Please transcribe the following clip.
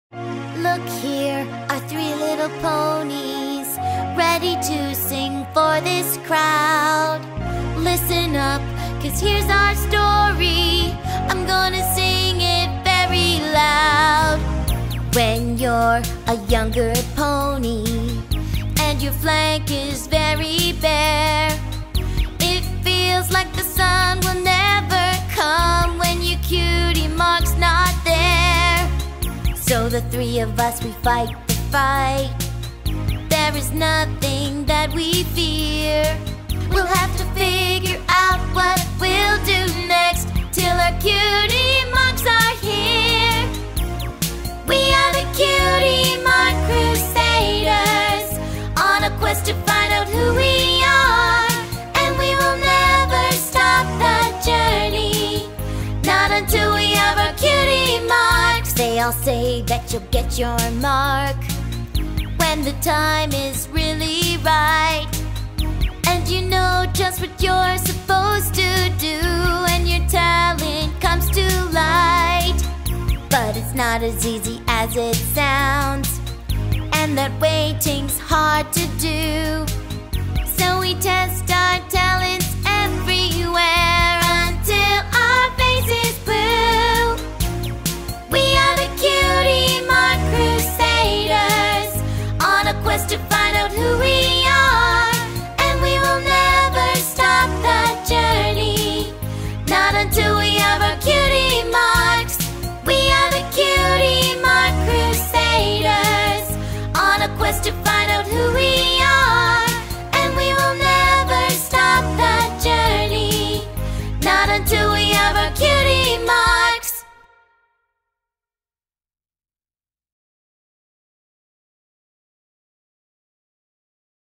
Look here, our three little ponies, ready to sing for this crowd. Listen up, 'cause here's our story. I'm gonna sing it very loud. When you're a younger pony and your flank is very bare, it feels like the sun will never come when your cutie mark's not there. So the three of us, we fight the fight. There is nothing that we fear. We'll have to figure out what we'll do next till our cutie marks are here. We are the Cutie Mark Crusaders, on a quest to find out who we are. And we will never stop that journey, not until we have our cutie marks. They all say that you'll get your mark when the time is really right, and you know just what you're supposed to do, and your talent comes to light. But it's not as easy as it sounds, and that waiting's hard to do. So we test our talents everywhere.